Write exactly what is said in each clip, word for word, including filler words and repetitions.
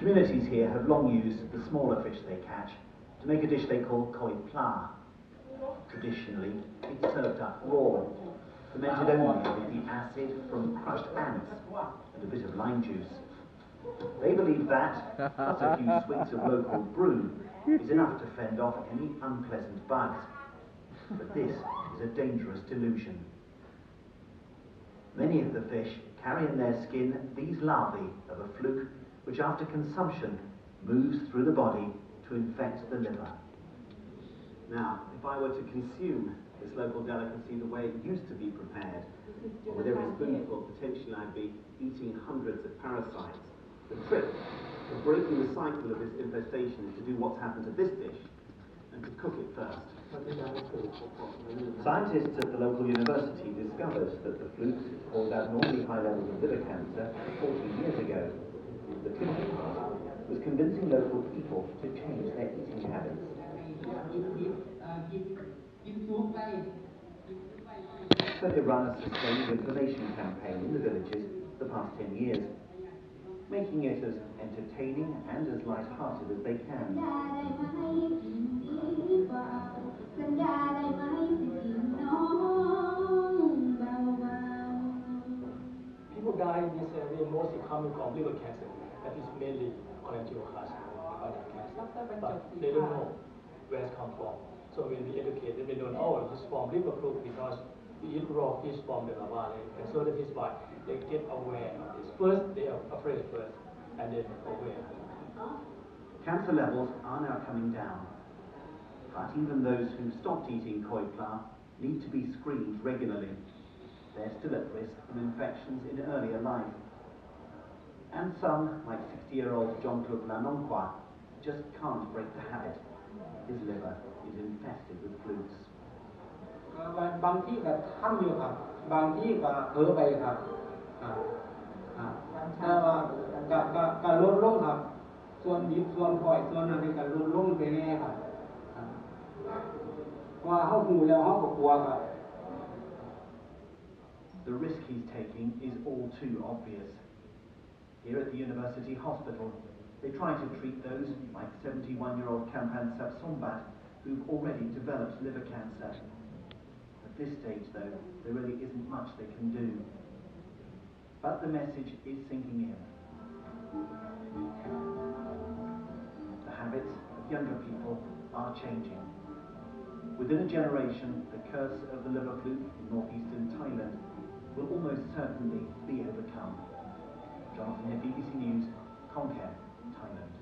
Communities here have long used the smaller fish they catch to make a dish they call koi pla. Traditionally, it's served up raw, fermented only with the acid from crushed ants and a bit of lime juice. They believe that, plus a few swigs of local brew, is enough to fend off any unpleasant bugs. But this is a dangerous delusion. Many of the fish carry in their skin these larvae of a fluke, which after consumption moves through the body to infect the liver. Now, if I were to consume this local delicacy the way it used to be prepared, with every spoonful, potentially I'd be eating hundreds of parasites. The trick of breaking the cycle of this infestation is to do what's happened to this dish and to cook it first. Scientists at the local university discovered that the flukes caused abnormally high levels of liver cancer fourteen years ago. The tricky part was convincing local people to change their eating habits. So they run a sustained information campaign in the villages for the past ten years, making it as entertaining and as light-hearted as they can. People die in this area mostly coming from liver cancer, that is mainly cholangiocarcinoma and other cancer, but they don't know where it's come from. So when we educate them, they don't know, oh, it's from liver fluke because we eat raw fish from the lava lake. And so that is why they get aware of this. First, they are afraid first, and then aware. Cancer levels are now coming down, but even those who stopped eating koi pla need to be screened regularly. They're still at risk from infections in earlier life. And some, like sixty-year-old John Club Lanongqua, just can't break the habit. His liver is infested with flukes. บางที่ก็ทำอยู่ครับบางที่ก็เผลอไปครับแต่ว่าก็ก็ก็ลดลงครับส่วนดิบส่วนปล่อยส่วนอะไรก็ลดลงไปแน่ครับว่าเฮาหูแล้วเฮาก็กลัวครับ The risk he's taking is all too obvious. Here at the university hospital, they try to treat those like seventy-one-year-old Kampan Sapsombat who've already developed liver cancer. At this stage, though, there really isn't much they can do. But the message is sinking in. The habits of younger people are changing. Within a generation, the curse of the liver fluke in northeastern Thailand will almost certainly be overcome. Jonathan here, B B C News, Khon Kaen, Thailand.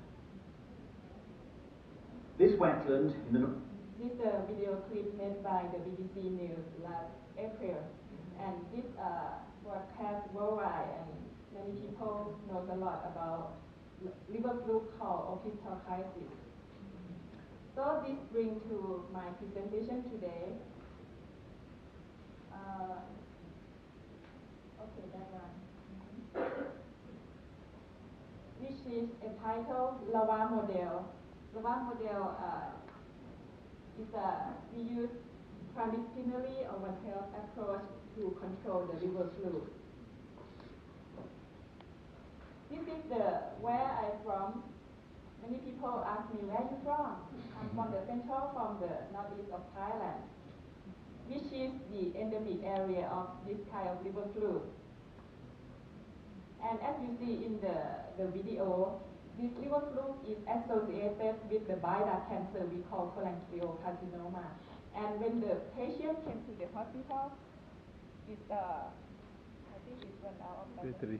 This wetland in the... This is a video clip made by the B B C News last April, and this uh, broadcast worldwide, and many people know a lot about liver fluke called opisthorchitis. So this brings to my presentation today. Uh, okay, that one. Which is entitled Lava Model. Lava Model uh, is a, we use transdisciplinary or One Health approach to control the liver fluke. This is the where I'm from. Many people ask me, where are you from? I'm from the central, from the northeast of Thailand, which is the endemic area of this kind of liver fluke. And as you see in the, the video, this liver fluke is associated with the bile duct cancer we call cholangiocarcinoma. And when the patient came to the hospital, it, uh, I think it went out of battery.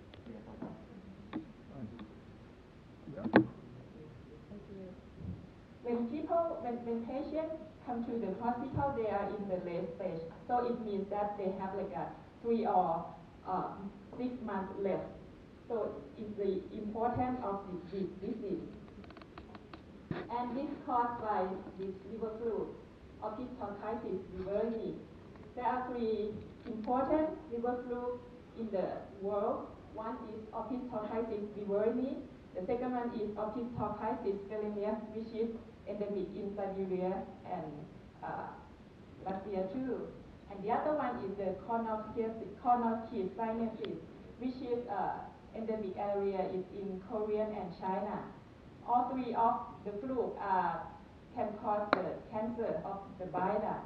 When people, when, when patients come to the hospital, they are in the late stage. So it means that they have like a three or uh, six months left. So it's the importance of this disease. And this caused by this liver fluke, opisthorchitis viverni. There are three important liver fluke in the world. One is opisthorchitis viverni. The second one is opisthorchitis scalenius, which is endemic in Siberia and uh, Russia too. And the other one is the cornel sinensis, which is uh, endemic area is in Korea and China. All three of the fluke are, can cause the cancer of the bile duct.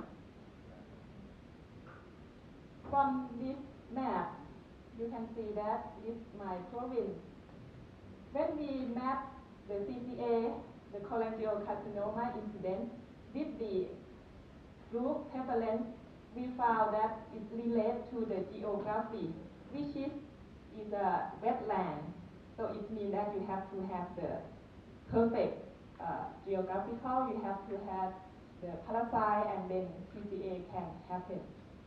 From this map, you can see that is my province. When we map the C C A, the cholangiocarcinoma incidence, with the group prevalence, we found that it relates to the geography, which is, is a wetland. So it means that you have to have the perfect uh, geographical, you have to have the parasite, and then C C A can happen.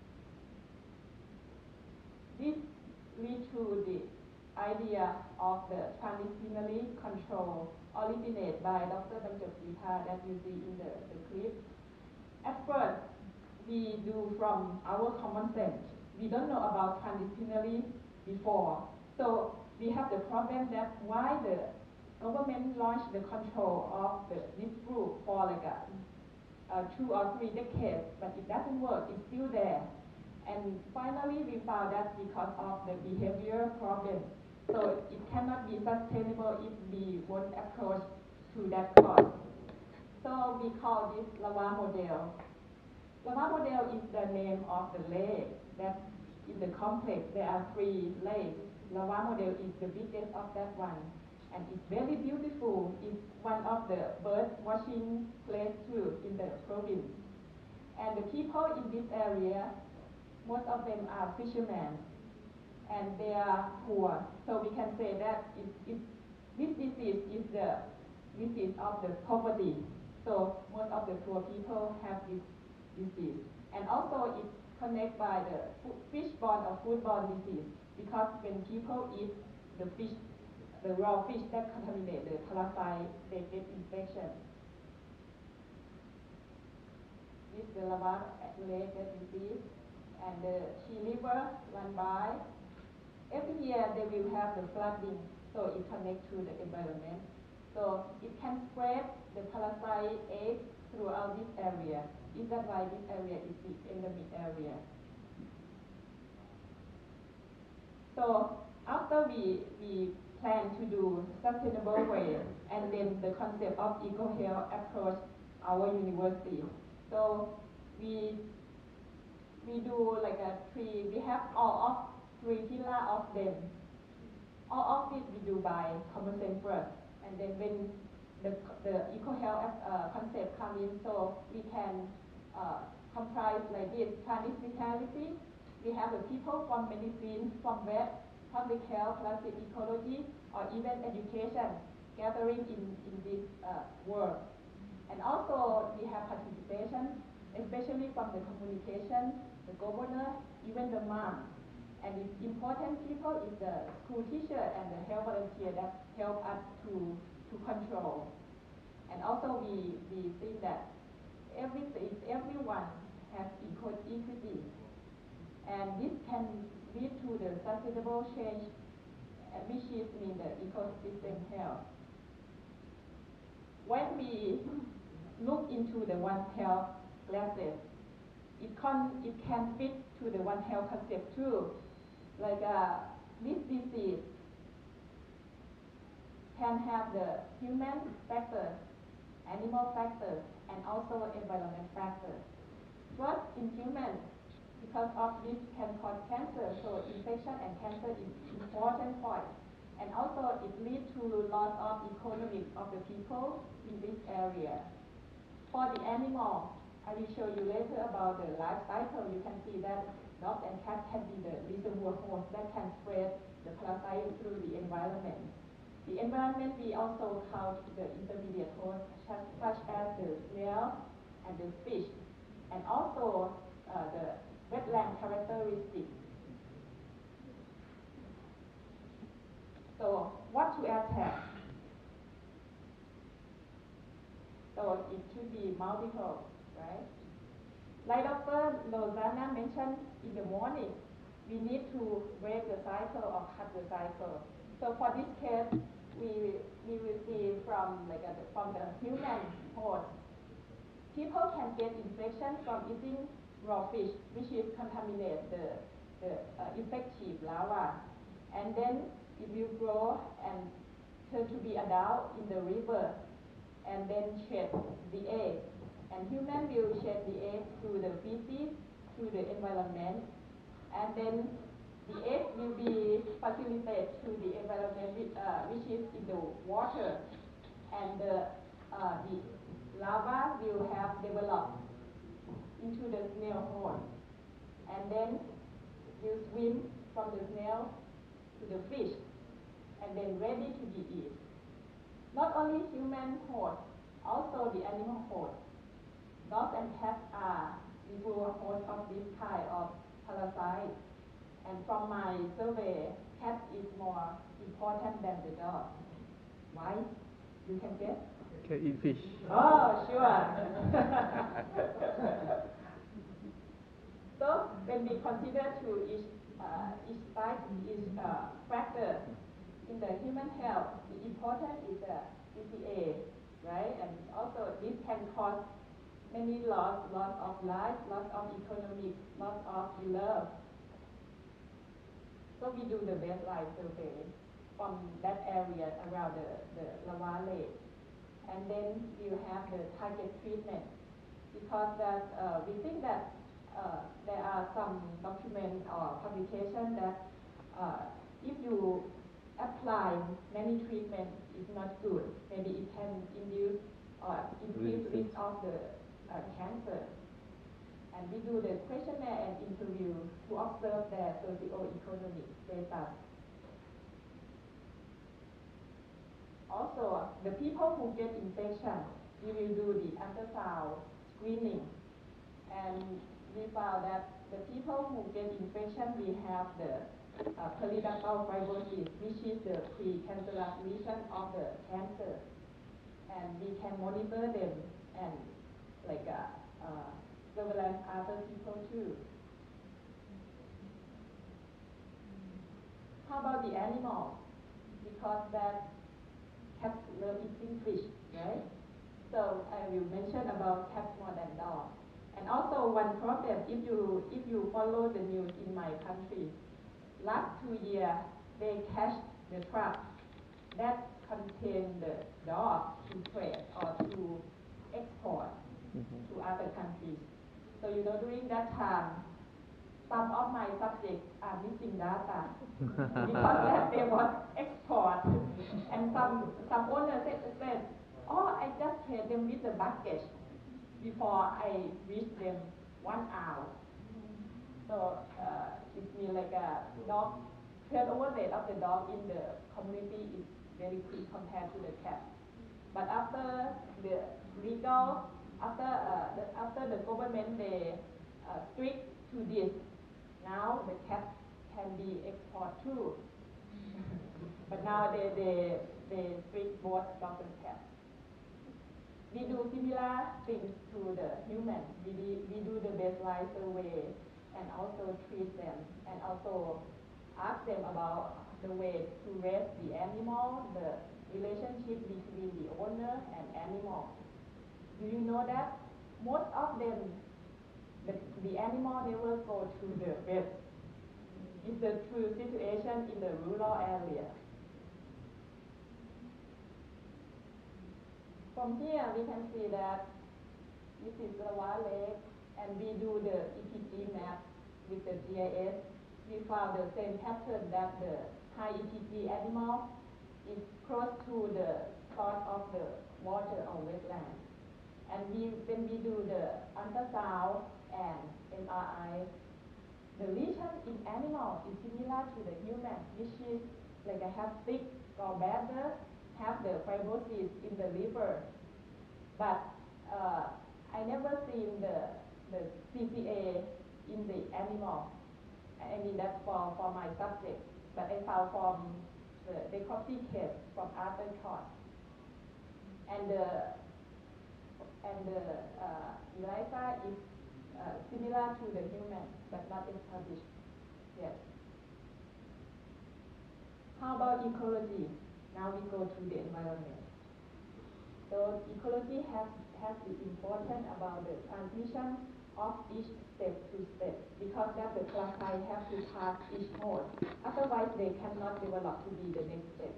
This leads to the idea of the transdisciplinary control originated by Doctor Bamjot-Sripa that you see in the, the clip. At first, we do from our common sense. We don't know about transdisciplinary before. So we have the problem that why the government launched the control of the, this group for like a, uh, two or three decades, but it doesn't work, it's still there. And finally, we found that because of the behavior problem. So it cannot be sustainable if we won't approach to that cause. So we call this lava model. Lava model is the name of the lake that in the complex there are three lakes. Lava model is the biggest of that one. And it's very beautiful. It's one of the bird watching place too in the province. And the people in this area, most of them are fishermen, and they are poor. So we can say that it, it, this disease is the disease of the poverty. So most of the poor people have this disease. And also it connected by the fish-borne or food-borne disease, because when people eat the fish, the raw fish that contaminate the parasite, they get infection. This is the lava lake that you see, and the Chi River run by. Every year they will have the flooding, so it connects to the environment. So it can spread the parasite eggs throughout this area. Is that why this area is the endemic area? So after we, we plan to do sustainable way, and then the concept of eco-health approach our university. So we we do like a three, we have all of three pillars of them. All of it we do by common sense first, and then when the, the eco-health uh, concept come in, so we can uh, comprise like this, transdisciplinarity. We have the people from medicine, from vet, public health, plastic ecology, or even education gathering in, in this uh, work. And also we have participation, especially from the communication, the governor, even the mom. And the important people is the school teacher and the health volunteer that help us to, to control. And also we, we think that everything, everyone has equal equity. And this can lead to the sustainable change, which is mean the ecosystem health. When we look into the One Health glasses, it can, it can fit to the One Health concept too. Like uh, this disease can have the human factors, animal factors, and also environment factors. First, in humans, because of this can cause cancer, so infection and cancer is important point. And also it leads to loss of economy of the people in this area. For the animal, I will show you later about the life cycle. You can see that dogs and cats can be the reservoir host that can spread the parasite through the environment. The environment, we also count the intermediate hosts such as the snail and the fish, and also uh, the wetland characteristics. So what to attack? So it should be multiple, right? Like Doctor Lozana mentioned in the morning, we need to break the cycle or cut the cycle. So for this case, we, we will see from, like a, from the human host. People can get infection from eating raw fish, which is contaminated the, the uh, infective larva. And then it will grow and turn to be adult in the river and then shed the egg. And human will shed the egg through the feces, through the environment, and then the egg will be facilitated to the environment which, uh, which is in the water, and the, uh, the larva will have developed into the snail hole, and then will swim from the snail to the fish, and then ready to be eaten. Not only human host, also the animal host. Dogs and cats are the full host of this kind of parasite. And from my survey, cat is more important than the dog. Why? You can guess? Can eat fish. Oh, sure. So when we consider to each uh, each type, each uh, factor in the human health, the important is the C C A, right? And also this can cause many loss, loss of life, loss of economic, loss of love. So we do the baseline survey from that area around the, the Lava Lake. And then you have the target treatment, because that uh, we think that uh, there are some document or publication that uh, if you apply many treatments, it's not good. Maybe it can induce or increase risk of the uh, cancer. And we do the questionnaire and interview to observe their socio-economic status. Also, the people who get infection, we will do the ultrasound screening. And we found that the people who get infection, we have the uh, periductal fibrosis, which is the precancerous lesion of the cancer. And we can monitor them and like uh, uh, surveillance other people too. How about the animals? Because that cats love eating fish, right? So I will mention about cats more than dogs. And also one problem, if you if you follow the news in my country, last two years they catch the truck that contain the dog to trade or to export mm-hmm. to other countries. So you know during that time, some of my subjects are missing data because that they want export, and some some owners said, said, oh, I just trade them with the baggage before I reach them one hour. So uh, it means like a dog turnover rate of the dog in the community is very quick compared to the cat. But after the legal, after uh, the, after the government they uh, strict to this, now the cat can be export too. But now they they they strict both dog and cat. We do similar things to the human. We do, we do the baseline survey and also treat them and also ask them about the way to raise the animal, the relationship between the owner and animal. Do you know that most of them, the, the animal never go to the vet? It's the true situation in the rural area. From here we can see that this is Lava Lake, and we do the E P G map with the G I S. We found the same pattern that the high E P G animal is close to the source of the water or wetland. And we, when we do the ultrasound and M R I, the lesion in animal is similar to the human, which is like a have thick gallbladder, have the fibrosis in the liver. But uh, I never seen the, the C C A in the animal. I mean that's for, for my subject. But I found from the necropsy case from Arthur Trott. And the and the uh, ELISA is uh, similar to the human, but not established yet. How about ecology? Now we go to the environment. So ecology has, has the importance about the transmission of each step to step because that the parasite have to pass each mode. Otherwise, they cannot develop to be the next step.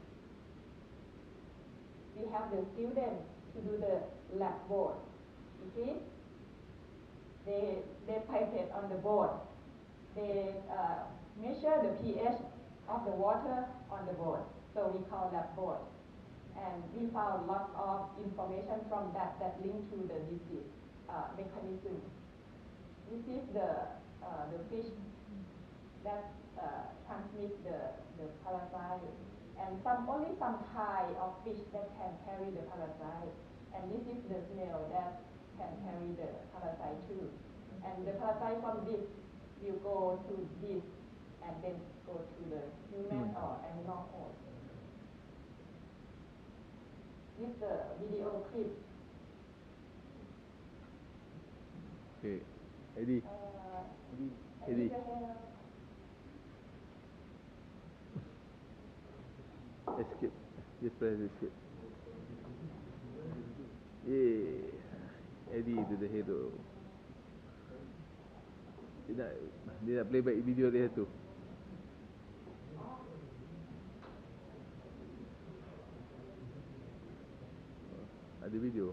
We have the students to do the lab board. You see? They, they pipette on the board. They uh, measure the pH of the water on the board. So we call lab board. And we found lots of information from that that link to the disease uh, mechanism. This is the, uh, the fish that uh, transmit the, the parasite. And some only some kind of fish that can carry the parasite. And this is the snail that can carry the parasite too. And the parasite from this will go to this and then go to the human or animal host. This is the video clip. Okay, Eddie. Uh, Eddie. Escape. Just press escape. Yeah. Eddie to the hero. Dia nak, dia nak playback video dia tu. Ada video.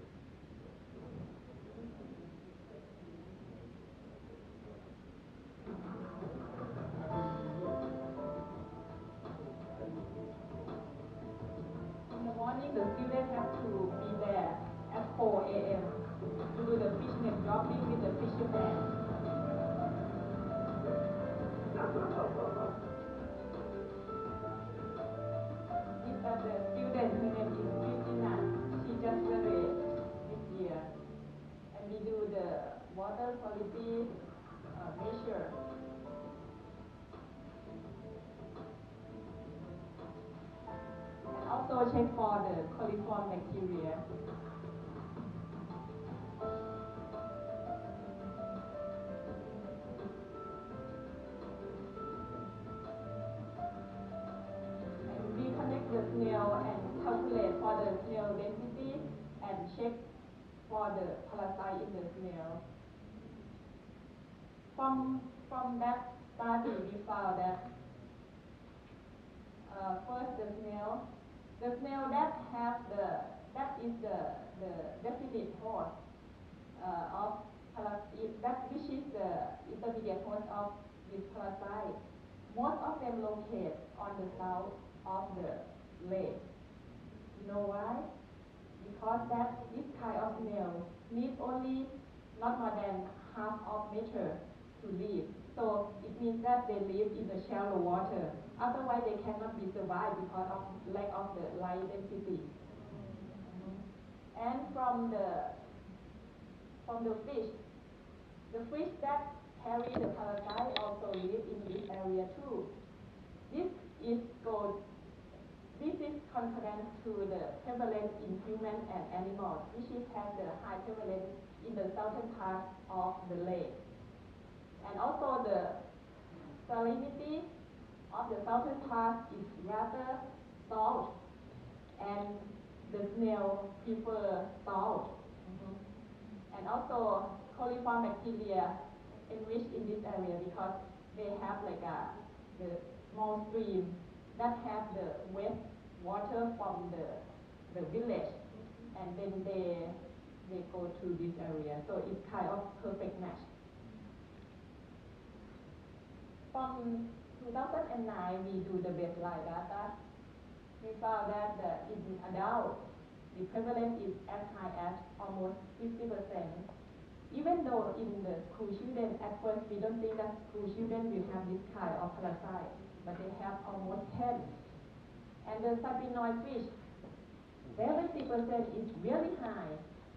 In the morning, the students have to be there at four A M to do the fish net dropping with the fisherman. These are the students. Her name is Christina. She just graduated this year, and we do the water quality uh, measure. And also check for the coliform bacteria. And we connect the snail and calculate for the snail density and check for the parasite in the snail. From, from that study, we found that uh, first the snail, the snail that have the, that is the, the definite host uh, of parasite, that which is the intermediate host of this parasite. Most of them locate on the south of the lake. You know why? Because that this kind of snail needs only not more than half of meter to live. So it means that they live in the shallow water. Otherwise, they cannot be survived because of lack of the light density. Mm-hmm. And from the from the fish, the fish that carry the parasite also live in this area too. This is called. This is concurrent to the prevalence in human and animals, which is has the high prevalence in the southern part of the lake. And also the salinity of the southern part is rather salt, and the snail prefer salt. Mm-hmm. And also coliform bacteria enriched in this area because they have like a the small stream that have the wet water from the the village, and then they they go to this area. So it's kind of perfect match. From two thousand nine, we do the baseline data. We found that the, in adults, the prevalence is as high as almost fifty percent. Even though in the school children, at first we don't think that school children will have this kind of parasite, but they have almost ten. And the sapinoid fish, seventy percent is really high,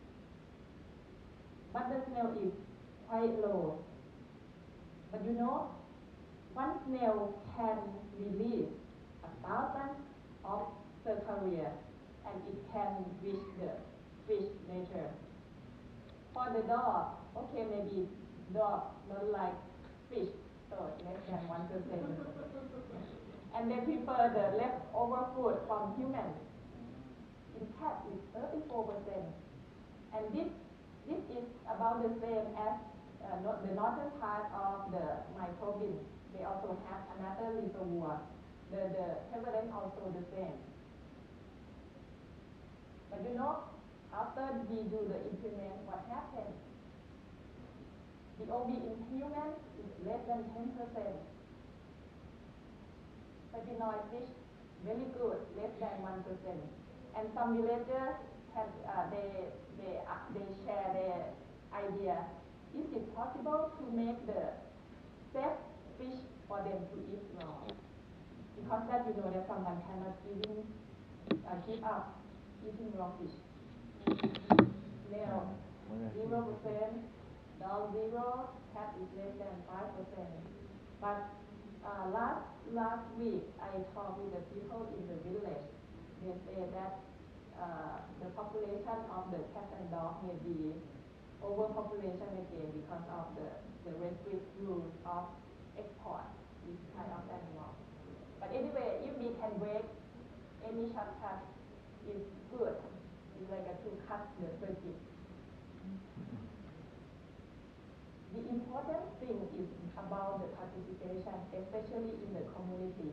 but the snail is quite low. But you know, one snail can release a thousand of cercaria, and it can reach the fish later. For the dog, okay, maybe dog don't like fish, so less than one percent. And they prefer the leftover food from humans. In cat, it's thirty-four percent. And this, this is about the same as uh, not the northern part of the my province, they also have another reservoir. The, the prevalence also the same. But you know, after we do the implement, what happens? The O B in humans is less than ten percent. Retinoid fish, very good, less than one percent. And some villagers have, uh, they, they, uh, they share their idea. Is it possible to make the safe fish for them to eat raw? Because that you know that someone cannot even uh, give up eating raw fish. Now, zero percent, dog zero, cat is less than five percent. But uh, last last week, I talked with the people in the village. They say that uh, the population of the cat and dog may be overpopulation again because of the, the restrict rules of export this kind of animal. But anyway, if we can break any shortcut, it's good. It's like a, to cut the circuit. The important thing is about the participation, especially in the community.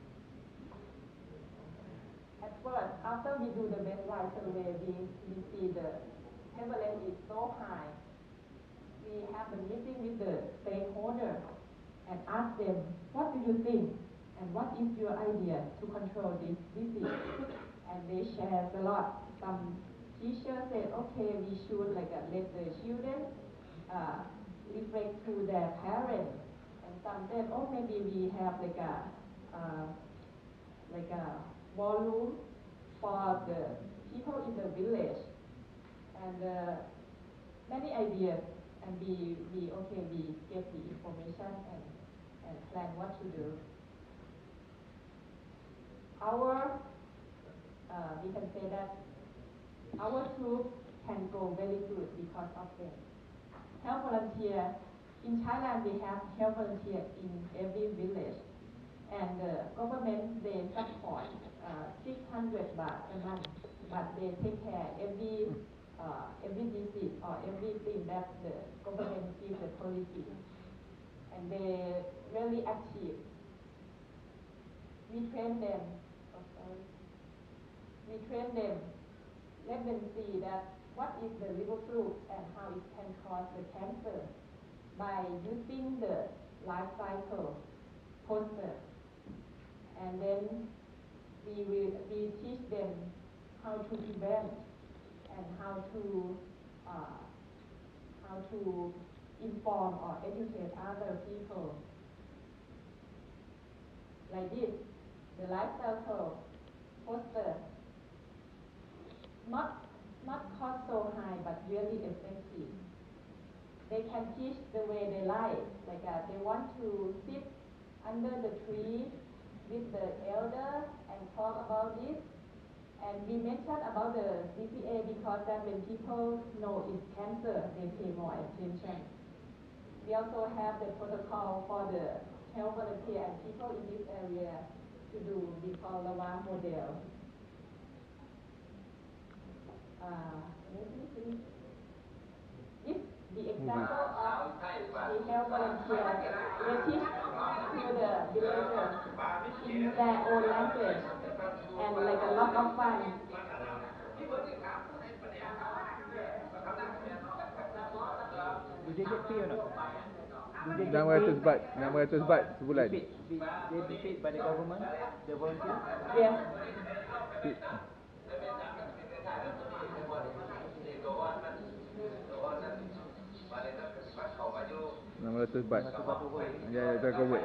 At first, after we do the baseline survey, we, we see the prevalence is so high. We have the meeting with the stakeholder and ask them, what do you think? And what is your idea to control this disease? And they share a lot. Some teachers said, okay, we should like uh, let the children uh, reflect to their parents. And some said, oh, maybe we have like a uh, like a volume for the people in the village. And uh, many ideas. And we, we okay, we get the information and, and plan what to do. Our, uh, we can say that our troop can go very good because of them. Health volunteer, in Thailand we have health volunteer in every village. And the government, they support uh, six hundred baht a month, but they take care every Uh, every disease or everything that the government gives the policy. And they really active. We train them, oh, sorry. We train them, let them see that what is the liver fluke and how it can cause the cancer by using the life cycle poster. And then we will we teach them how to prevent and how to uh, how to inform or educate other people. Like this, the life cycle poster, not not cost so high but really effective. They can teach the way they like, like uh, they want to sit under the tree with the elder and talk about this. And we mentioned about the C C A because that when people know it's cancer, they pay more attention. We also have the protocol for the health volunteer and people in this area to do, we call the LAWA model. Uh, this the example of the health volunteer, they teach to the villagers in their own language and like a lot of fun. Do they get paid or not? Do they get enam ratus paid? baht, enam ratus baht sebulan. They, paid, they, they be paid by the government, the volunteers? Yes. enam ratus baht. enam ratus baht over. Ya, ya, tak cover.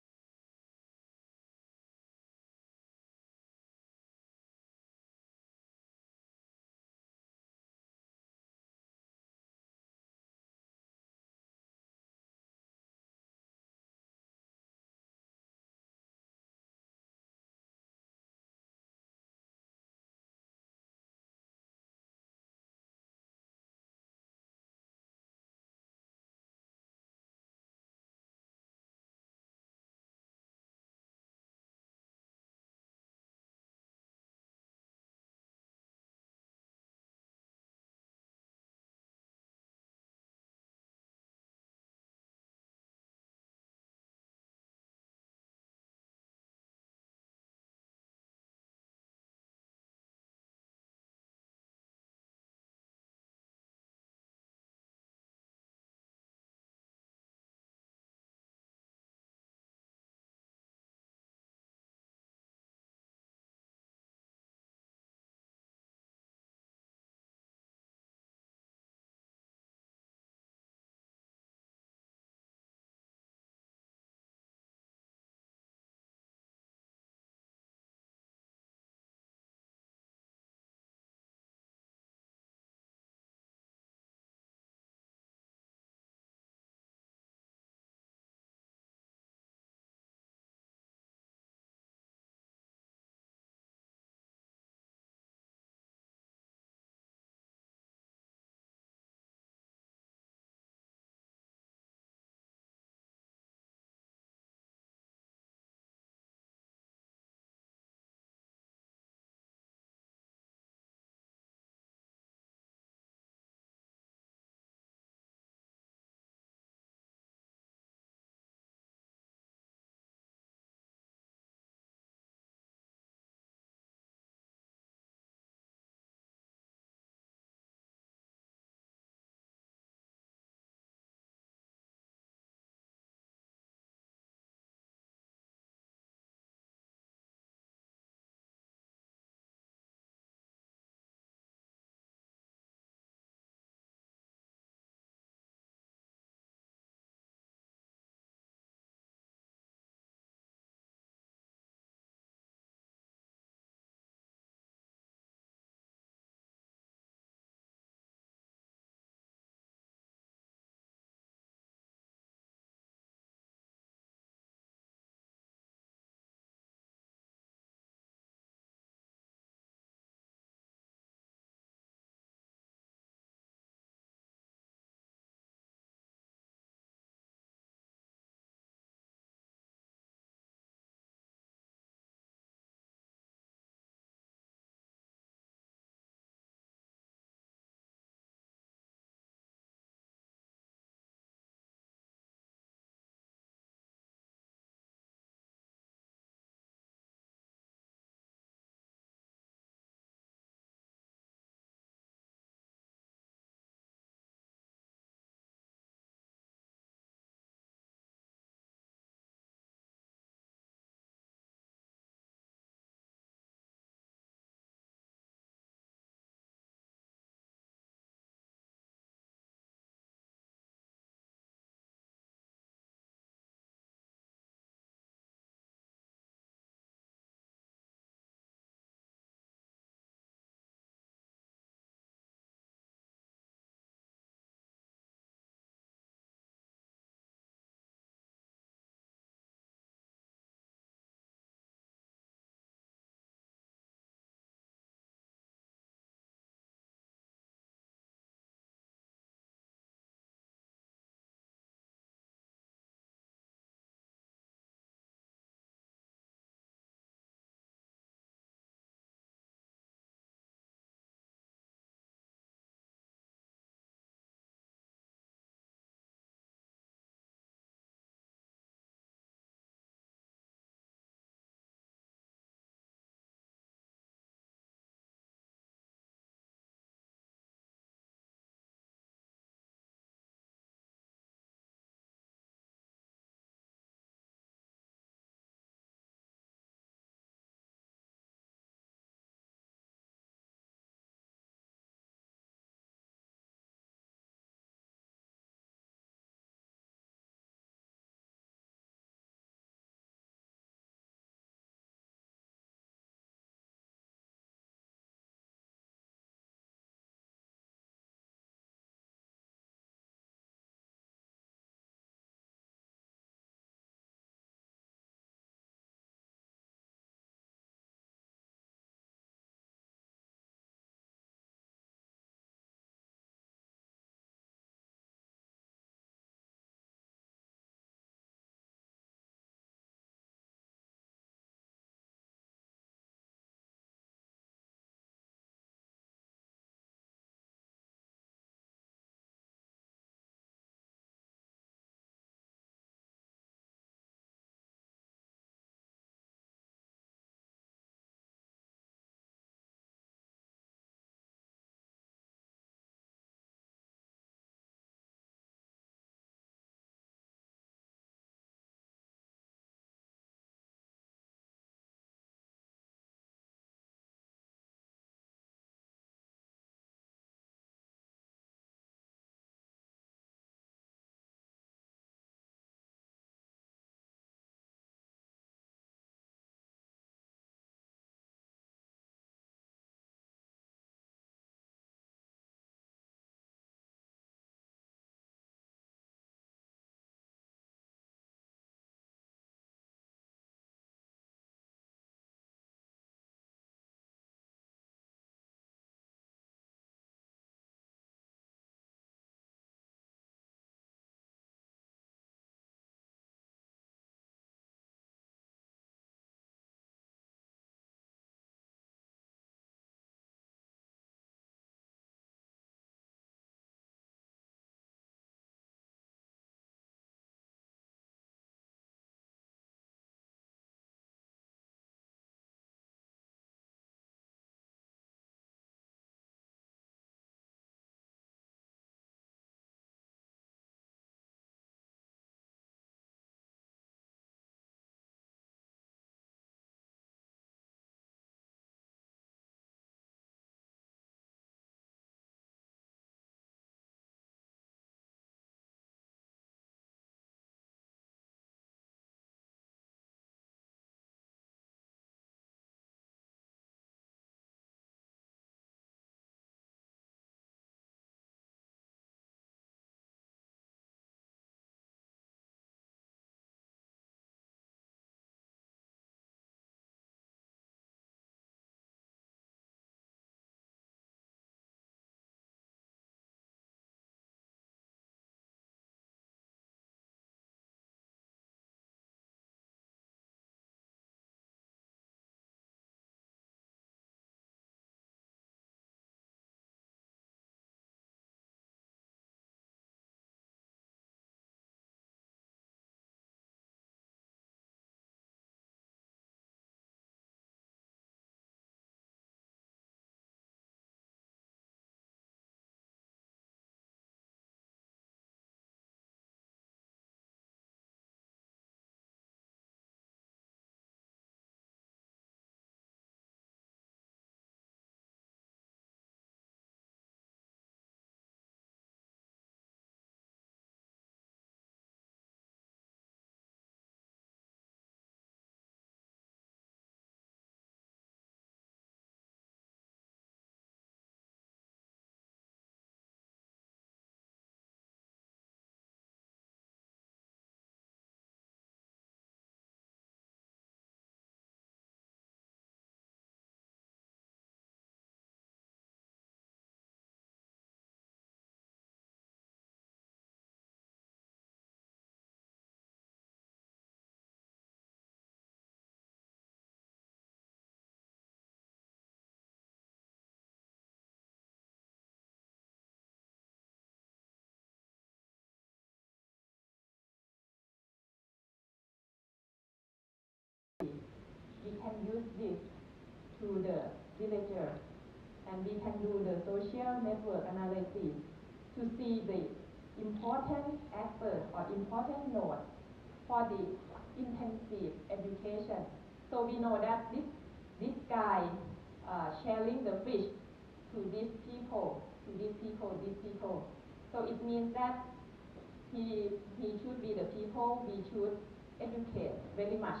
this to the villager, and we can do the social network analysis to see the important actors or important nodes for the intensive education. So we know that this this guy uh, sharing the fish to these people, to these people, these people. So it means that he he should be the people we should educate very much.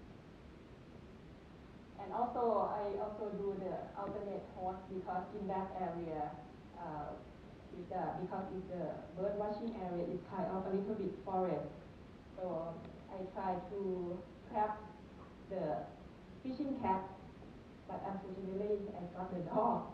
And also, I also do the alternate host because in that area, uh, it, uh, because it's the bird watching area, it's kind of a little bit forest. So I try to trap the fishing cat, but unfortunately I got the dog.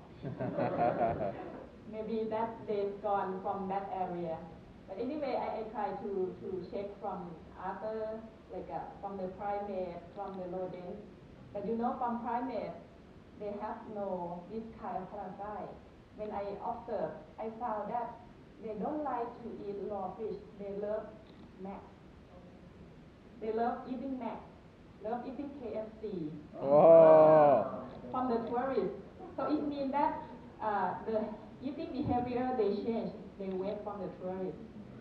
Maybe that they've gone from that area. But anyway, I, I try to, to check from other, like uh, from the primate, from the rodent. But you know, from primate, they have no this kind of parasite. When I observed, I found that they don't like to eat raw fish. They love mac. They love eating mac. Love eating K F C. Oh. From the tourists. So it means that uh, the eating behavior they change. They wait from the tourists.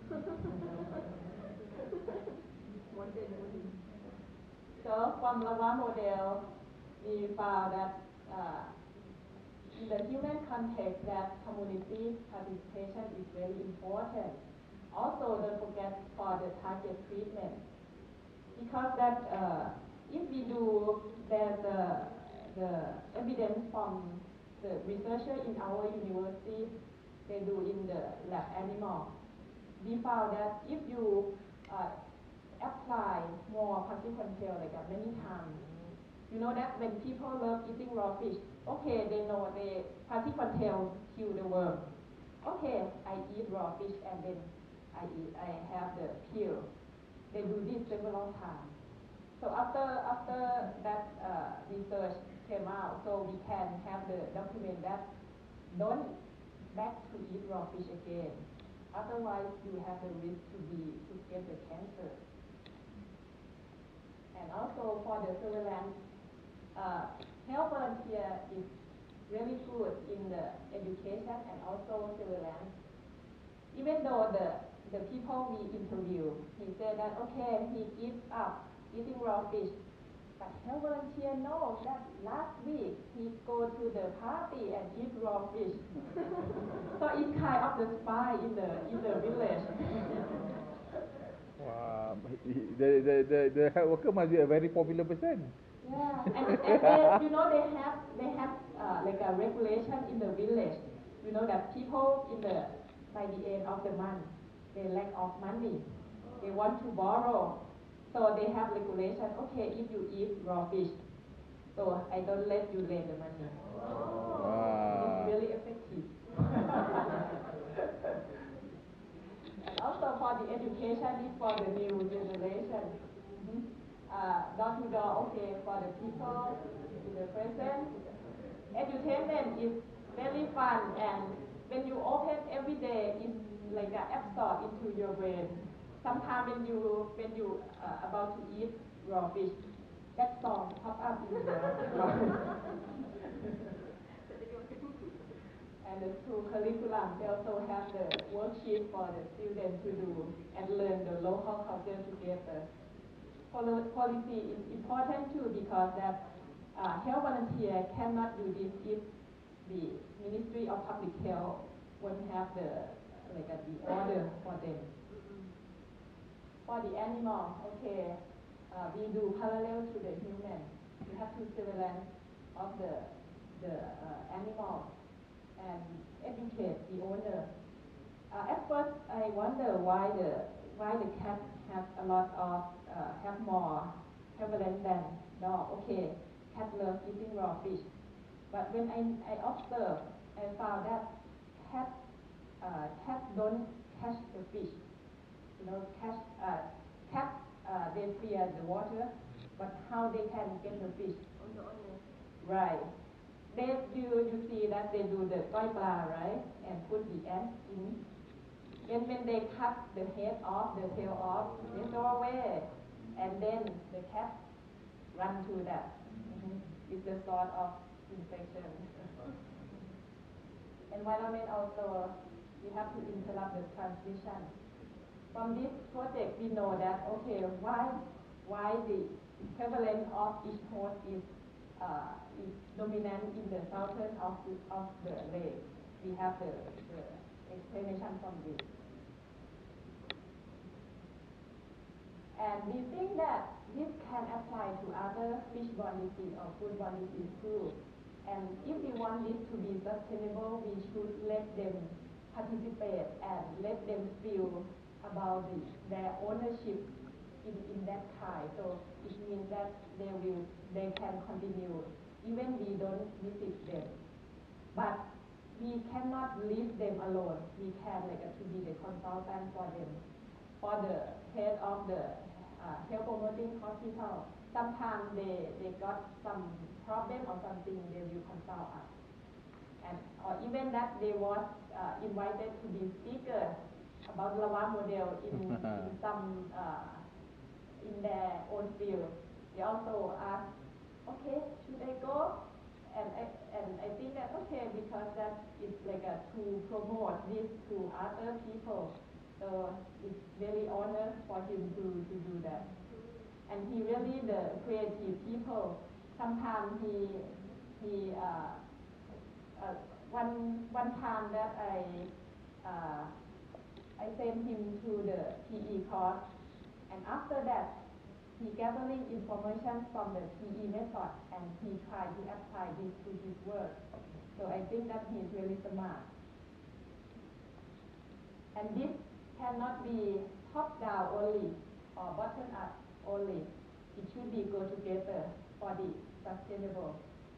So from Lava model, we found that uh, in the human context that community participation is very important. Also, don't forget for the target treatment. Because that uh, if we do, there's uh, the evidence from the researcher in our university, they do in the lab animal. We found that if you uh, apply more consequential like uh, many times, you know that when people love eating raw fish, okay, they know the consequential kill the worm. Okay, I eat raw fish and then I eat, I have the peel. They do this several times. So after after that uh, research came out, so we can have the document that don't back to eat raw fish again. Otherwise, you have the risk to be to get the cancer. And also for the surveillance, uh, health volunteer is really good in the education and also surveillance. Even though the the people we interview, he said that okay, he gives up eating raw fish. But health volunteer knows that last week he go to the party and eat raw fish. So it's kind of the spy in the in the village. Wow. The, the, the, the health worker must be a very popular person. Yeah, and, and they, you know, they have they have uh, like a regulation in the village. You know that people in the by the end of the month they lack of money. They want to borrow, so they have regulation. Okay, if you eat raw fish, so I don't let you lend the money. Wow. It's really effective. And also for the education is for the new generation. Mm-hmm. Uh, door to door, okay, for the people in the present. Edutainment is very fun, and when you open every day, it's like uh, absorbed into your brain. Sometimes when you when you uh, about to eat raw fish, that song pop up in your mind. And the school curriculum, they also have the worksheet for the students to do and learn the local culture together. Policy is important too because that uh, health volunteer cannot do this if the Ministry of Public Health won't have the like uh, the order for them. For the animal, okay, uh, we do parallel to the human. We have to surveillance of the the uh, animal and educate the owner. Uh, at first, I wonder why the why the cat have a lot of uh, have more prevalence than dog. Okay, cat love eating raw fish, but when I I observe, I found that cat uh, cat don't catch the fish. You know, catch uh, cat uh, they fear the water, but how they can get the fish? Right. They, you, you see that they do the koi pla, right? And put the ant in. Then when they cut the head off, the tail off, they throw away. And then the cat run to that. Mm-hmm. is the source of infection. Environment also, we have to interrupt the transmission. From this project, we know that, okay, why, why the prevalence of each host is, uh, is dominant in the southern of the, of the lake. We have the, the explanation from this. And we think that this can apply to other fish-borne disease or food-borne disease too. And if we want this to be sustainable, we should let them participate and let them feel about the, their ownership in, in that kind. So it means that they will, they can continue even we don't visit them. But we cannot leave them alone. We can like uh, to be the consultant for them. For the head of the uh, health promoting hospital, sometimes they, they got some problem or something, they will consult us. And or even that they was uh, invited to be speaker about Lavva model in, in some uh, in their own field. They also asked, okay, should I go? And I, and I think that okay, because that is like a, to promote this to other people. So it's very honor for him to, to do that. And he really the creative people. Sometimes he he uh, uh, one one time that I uh, I sent him to the P E course, and after that he gathering information from the P E method and he tried to apply this to his work. So I think that he is really smart. And this cannot be top down only or bottom up only. It should be go together for the sustainable.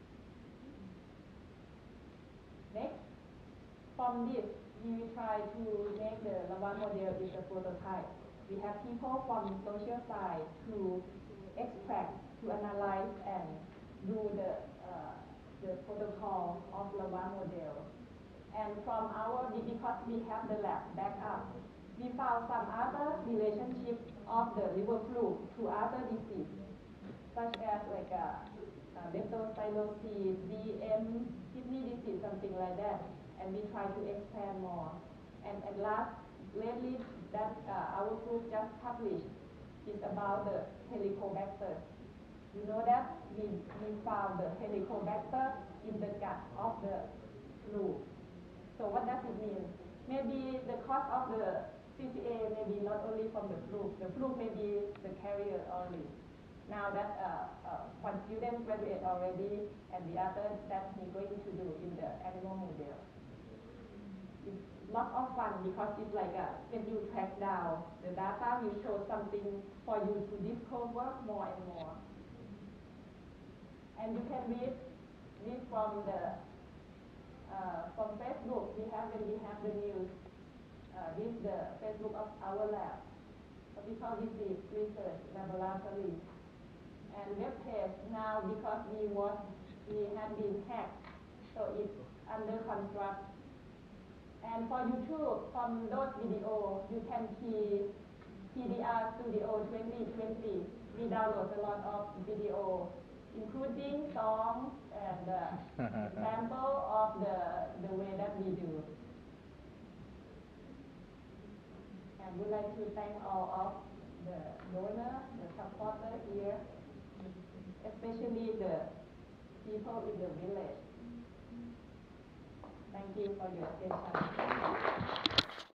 Next, from this, we will try to make the Lavva model is a prototype. We have people from social side to extract, to analyze and do the, uh, the protocol of Lavva model. And from our, because we have the lab back up, we found some other relationship of the liver fluke to other diseases, such as like a, a beta-stylocele, B M, kidney disease, something like that. And we try to expand more. And at last, lately, that uh, our group just published is about the Helicobacter. You know that we, we found the Helicobacter in the gut of the fluke. So what does it mean? Maybe the cause of the C C A may be not only from the fluke. The fluke may be the carrier only. Now that uh, uh, one student graduated already, and the other that he's going to do in the animal model. It's lot of fun because it's like a, when you track down the data, will show something for you to discover more and more. And you can read this from the uh, from Facebook. We have when we have the news. Uh, this is the Facebook of our lab. Tropical Disease Research Laboratory. And web page now because we was we had been hacked, so it's under construct. And for YouTube, from those videos, you can see P D R Studio twenty twenty. We download a lot of video, including songs and uh, example of the the way that we do. And we'd like to thank all of the donor, the supporter here, especially the people in the village. Thank you for your attention.